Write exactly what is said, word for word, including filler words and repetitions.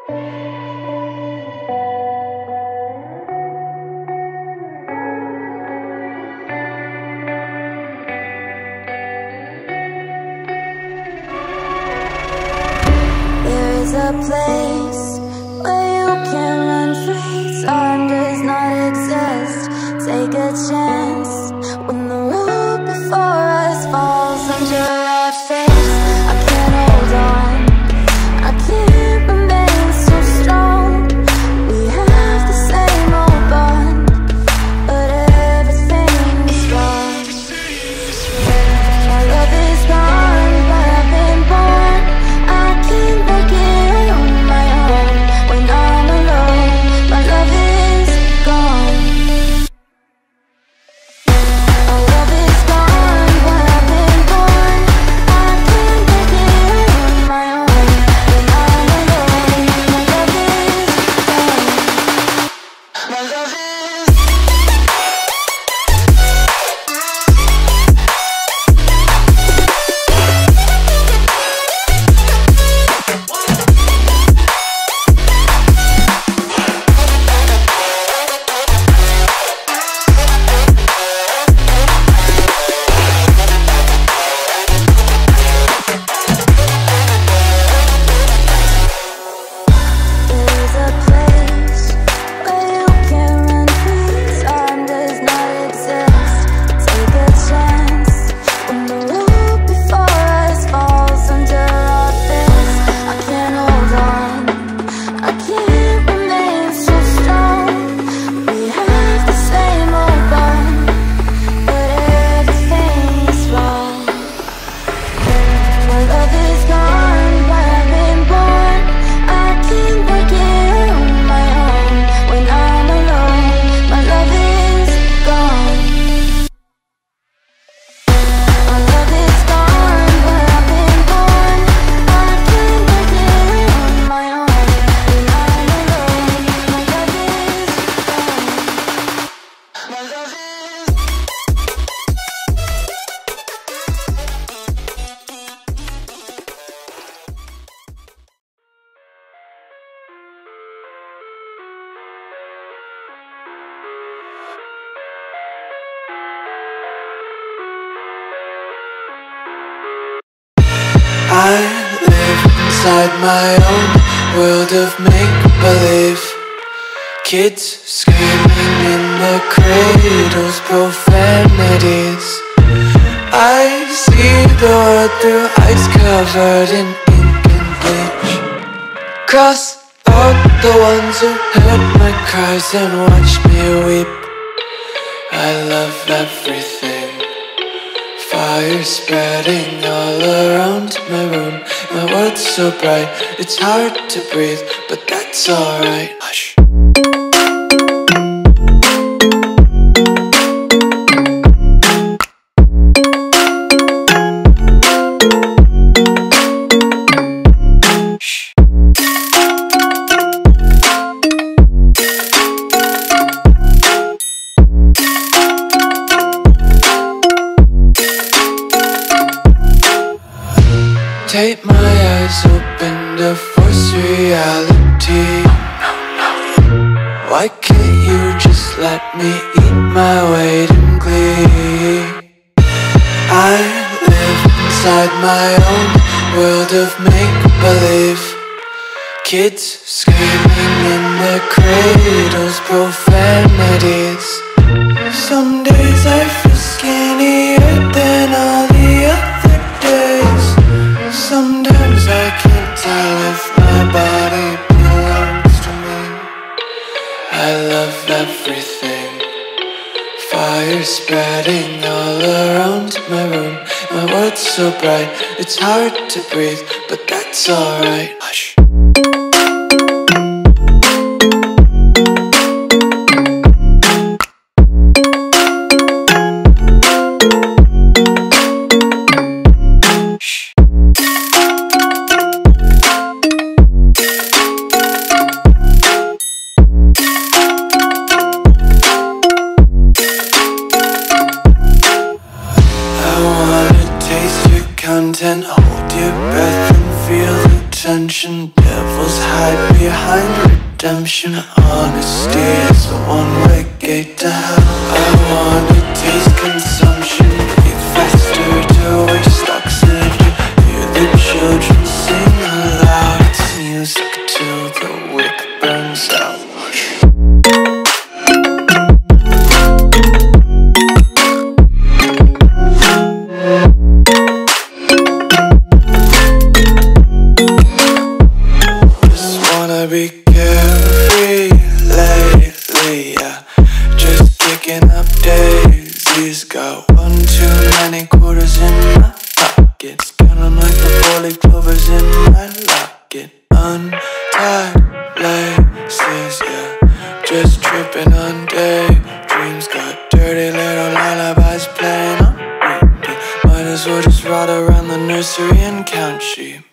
A place where you can run free. Time does not exist. Take a chance when the road before us falls under our face. I can't hold on, I can't remain so strong. We have the same old bond, but everything is wrong. My love is gone, but I've been born. I can't make it when I'm alone. My love is gone. My love is gone, but I've been born. I can't make it on my own when I'm alone. My love is gone. My love is I live inside my own world of make-believe. Kids screaming in the cradles, profanities. I see the world through eyes covered in ink and bleach. Cross out the ones who heard my cries and watched me weep. I love everything. Fire spreading all around my room. My world's so bright, it's hard to breathe, but that's alright. Hush. Tape my eyes open to force reality. Why can't you just let me eat my weight in glee? I live inside my own world of make-believe. Kids screaming in their cradles, profanities. Some days I feel skinnier than all the other days. Sometimes I can't tell if my body belongs to me. I love everything. Fire spreading all around my room. My world's so bright, it's hard to breathe, but that's alright. Hush. Content, hold your breath and feel the tension. assumption. Devils hide behind redemption. Honesty is a one-way gate to hell. I wanna taste consumption. Breathe faster to waste oxygen. Hear the children sing aloud. It's music till the wick burns out. Be carefree lately, yeah. Just kicking up daisies. Got one too many quarters in my pockets. Counting like the four-leaf clovers in my locket. Untied laces, yeah. Just tripping on daydreams. Got dirty little lullabies playing on repeat. Might as well just ride around the nursery and count sheep.